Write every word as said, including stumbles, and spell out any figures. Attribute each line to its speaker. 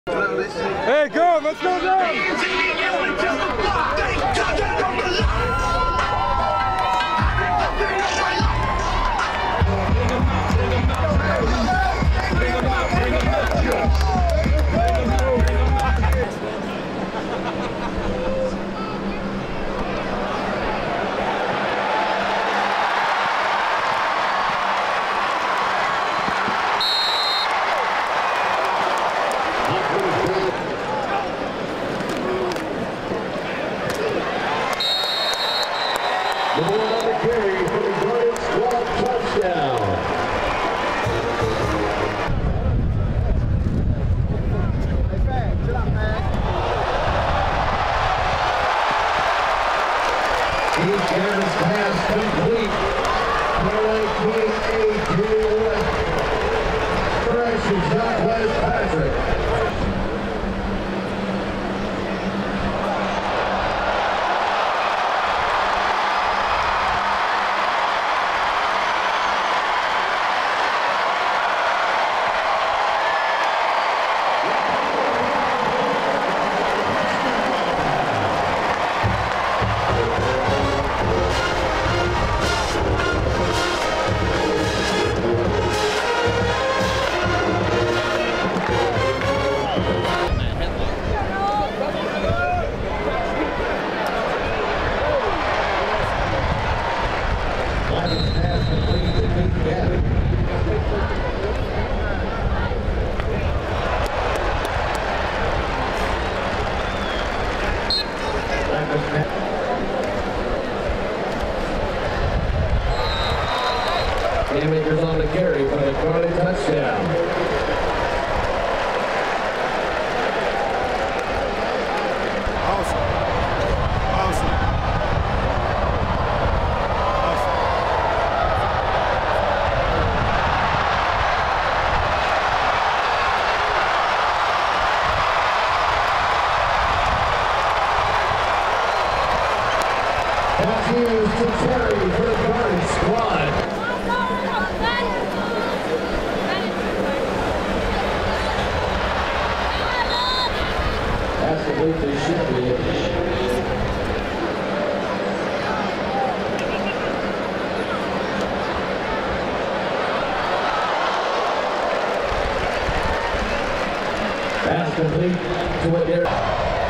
Speaker 1: Hey, go, let's go down!
Speaker 2: The ball on the carry for the Guardian Squad touchdown. He's got his pass complete. Caroline King A to correction shot Wes Patrick. Haymakers on the carry for the Carly touchdown.
Speaker 1: Awesome. Awesome. Awesome.
Speaker 2: Continues to Terry for the Guardian Squad. That's the way they should be. Pass complete to Adair.